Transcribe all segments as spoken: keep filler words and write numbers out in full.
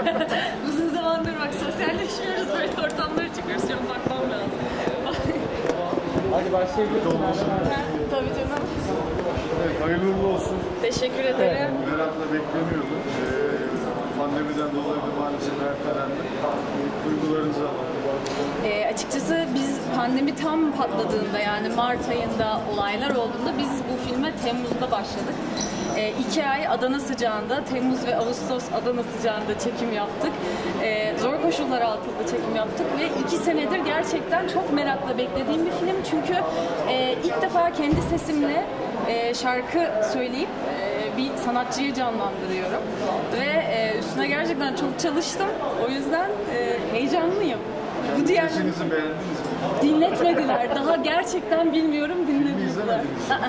Uzun zamandır bak sosyalleşiyoruz, böyle ortamlara çıkıyoruz. Şu an bakmam lazım. Hadi başlayabiliriz. Tabii canım. Evet, hayırlı uğurlu olsun. Teşekkür ederim. Merakla beklemiyordum. Ee, pandemiden dolayı da maalesef ertelendi. Duygularınızı alalım. E, açıkçası biz pandemi tam patladığında, yani Mart ayında olaylar olduğunda biz bu filme Temmuz'da başladık. E, iki ay Adana sıcağında, Temmuz ve Ağustos Adana sıcağında çekim yaptık. E, zor koşullar altında çekim yaptık ve iki senedir gerçekten çok merakla beklediğim bir film. Çünkü e, ilk defa kendi sesimle e, şarkı söyleyip e, bir sanatçıyı canlandırıyorum. Ve e, üstüne gerçekten çok çalıştım. O yüzden e, heyecanlıyım. Bu diğer... Sesinizi beğendiniz mi? Dinletmediler. Daha gerçekten bilmiyorum, dinletmediler. izlemediniz. Aa.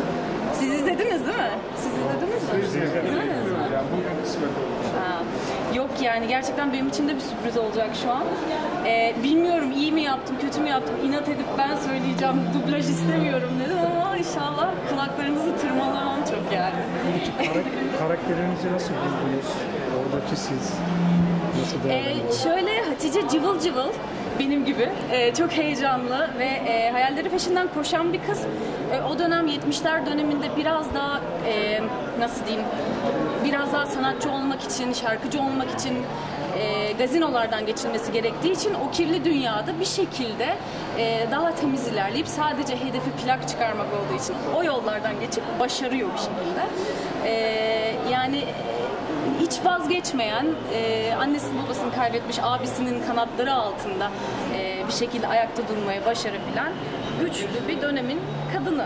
Siz izlediniz değil mi? Siz izlediniz mi? İzlediniz mi? Yani bugün kısmet olmuş. Ha. Yok yani gerçekten benim için de bir sürpriz olacak şu an. Ee, bilmiyorum iyi mi yaptım, kötü mü yaptım, inat edip ben söyleyeceğim, dublaj istemiyorum dedim ama inşallah kulaklarınızı tırmalamam çok yani. Karakterinizi nasıl buldunuz? Oradaki siz nasıl Ee, değerlendiriyorsunuz? şöyle Hatice cıvıl cıvıl benim gibi e, çok heyecanlı ve e, hayalleri peşinden koşan bir kız. E, o dönem yetmişler döneminde biraz daha e, nasıl diyeyim, biraz daha sanatçı olmak için, şarkıcı olmak için e, gazinolardan geçilmesi gerektiği için o kirli dünyada bir şekilde e, daha temiz ilerleyip sadece hedefi plak çıkarmak olduğu için o yollardan geçip başarıyor bir şekilde. E, yani hiç vazgeçmeyen, e, annesini babasını kaybetmiş abisinin kanatları altında e, bir şekilde ayakta durmayı başarabilen güçlü bir dönemin kadını.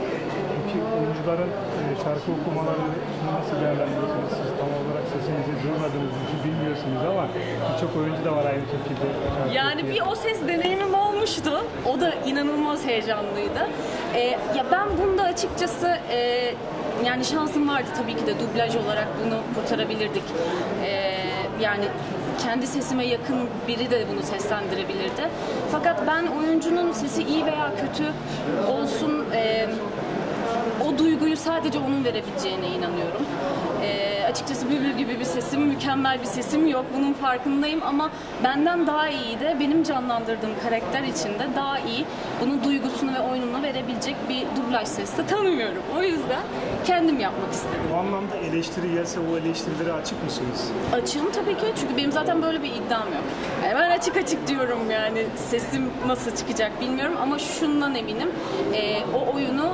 Peki oyuncuların e, şarkı okumalarını nasıl değerlendiriyorsunuz? Siz tam olarak sesinizi duymadığınız için bilmiyorsunuz ama birçok oyuncu da var aynı şekilde şarkı Yani okuyan. bir o ses deneyimim olmuştu. O da inanılmaz heyecanlıydı. E, ya ben bunda açıkçası e, yani şansım vardı tabii ki de, dublaj olarak bunu kurtarabilirdik. E, yani kendi sesime yakın biri de bunu seslendirebilirdi. Fakat ben oyuncunun sesi iyi veya kötü olsun, e, o duyguyu sadece onun verebileceğine inanıyorum. E, açıkçası bülbül gibi bir sesim, mükemmel bir sesim yok. Bunun farkındayım ama benden daha iyi de benim canlandırdığım karakter içinde daha iyi bunun duygusunu ve oyununu verebilecek bir dublaj sesi de tanımıyorum. O yüzden kendim yapmak istedim. Bu anlamda eleştiri gelse o eleştirilere açık mısınız? Açığım tabii ki, çünkü benim zaten böyle bir iddiam yok. Yani ben açık açık diyorum, yani sesim nasıl çıkacak bilmiyorum ama şundan eminim, e, o oyunu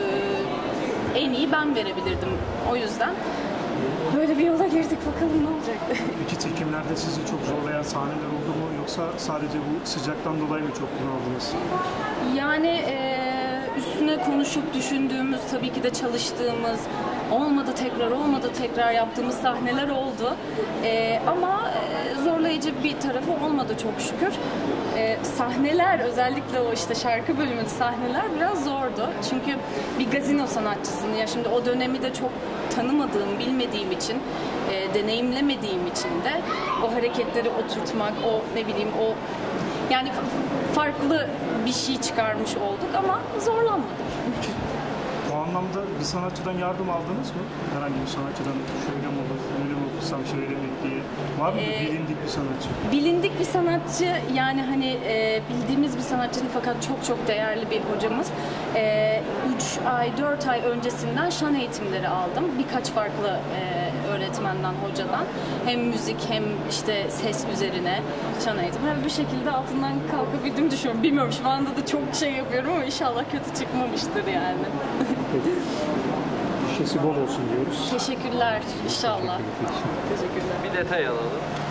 e, en iyi ben verebilirdim. O yüzden böyle bir yola girdik, bakalım ne olacak. Peki çekimlerde sizi çok zorlayan sahneler oldu mu yoksa sadece bu sıcaktan dolayı mı çok bunaldınız? Yani e, üstüne konuşup düşündüğümüz, tabii ki de çalıştığımız, olmadı tekrar olmadı tekrar yaptığımız sahneler oldu. E, ama e, zorlayıcı bir tarafı olmadı çok şükür. E, sahneler, özellikle o işte şarkı bölümünde sahneler biraz zordu. Çünkü bir gazino sanatçısını, ya şimdi o dönemi de çok tanımadığım, bilmediğim için, e, deneyimlemediğim için de o hareketleri oturtmak, o ne bileyim o yani farklı bir şey çıkarmış olduk ama zorlanmadık. Bu anlamda bir sanatçıdan yardım aldınız mı? Herhangi bir sanatçıdan şöyle mi olur, böyle mi okursam şöyle mi diye. Var mı Ee, bilindik bir sanatçı? Bilindik bir sanatçı, yani hani e, bildiğimiz bir sanatçı değil, fakat çok çok değerli bir hocamız. E, üç ay, dört ay öncesinden şan eğitimleri aldım. Birkaç farklı e, öğretmenden, hocadan. Hem müzik hem işte ses üzerine şan eğitimi. Yani bir şekilde altından kalkabildiğimi düşünüyorum. Bilmiyorum, şu anda da çok şey yapıyorum ama inşallah kötü çıkmamıştır yani. Şişesi bol olsun diyoruz. Teşekkürler inşallah. Teşekkürler. Bir detay alalım.